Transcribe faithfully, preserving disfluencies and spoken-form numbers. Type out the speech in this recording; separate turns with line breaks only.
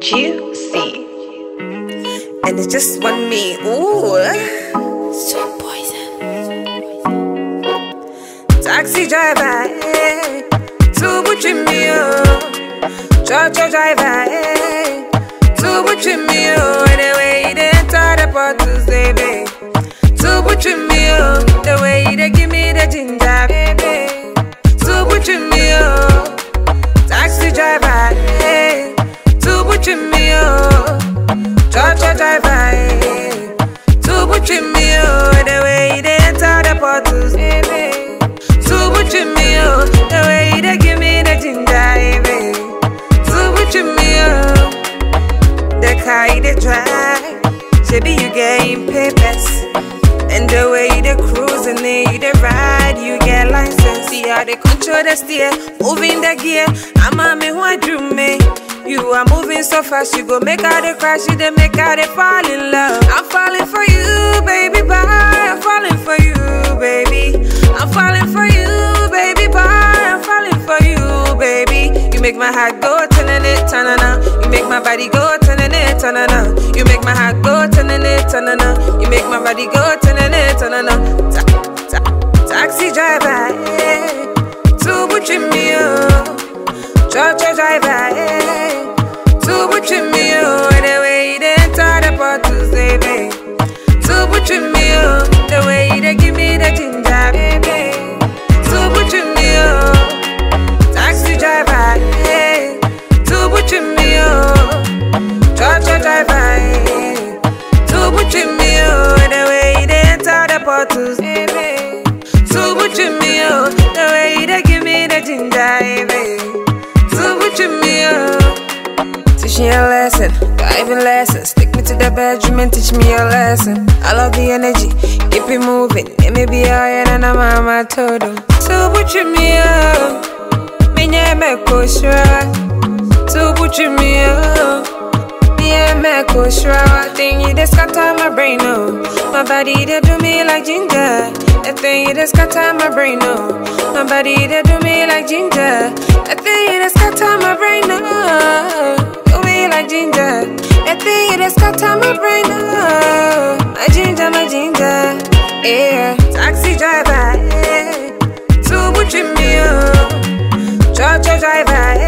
Juicee.
And it's just one me. Ooh,
Sweet poison.
taxi driver, eh. Two butching me, oh. Cho-cho driver, eh. Two butching me, oh. The way they enter the Potholes, baby. Two butching me, oh. The way they give me the ginger, baby. Two butching me, oh. Taxi driver, eh. Two butching me, oh. Cho-cho driver, eh. Two butching me, oh. The way they enter the Potholes, baby. Two butching me, oh. The way they give me the ginger, baby. Two butching me, oh. The car they drive, baby, you getting papers. And the way they cruise and they ride, you get license. See how they control the steer, moving the gear. I'm a me who I do me. You are moving so fast, you go make how they crash, you they make how they fall in love. I'm falling for you, baby, bye. I'm falling for you, baby. I'm falling for you, baby, bye. I'm falling for you, baby. You make my heart go ta-na-na, ta-na-na. You make my body go ta-na-na, ta-na-na. You make my heart go ta-na-na, ta-na-na. You make my body go ta-na-na, ta-na-na. Ta ta taxi driver, yeah. Two butching me, oh. Cho-cho driver, yeah. Two butching me, oh. The way they enter the Potholes, baby. Two butching me, oh. The way they give me the ginger, baby. Two butching me, oh. Taxi driver, yeah. Two butching me, oh. Cho-cho driver, yeah. Two butching me, oh. The way they enter the Potholes, baby. Two butching me, oh. The way they give me the ginger, baby. Two butching me, oh. Teach me a lesson, driving lesson. Stick me to the bedroom and teach me a lesson. I love the energy, keep it moving. It may be higher than a mama told him. Two butching me, oh. Me nye me koshra. Two butching me, oh. Yeah, me koshra. Thing you just scatter my brain, oh. My body they do me like ginger. That thing you just scatter my brain, oh. My body they do me like ginger. That thing you just scatter my brain, oh. Do me like ginger. That thing you just scatter my brain, oh. My ginger, my ginger, yeah. Taxi driver, yeah. Two butching me, oh. Cho-cho driver,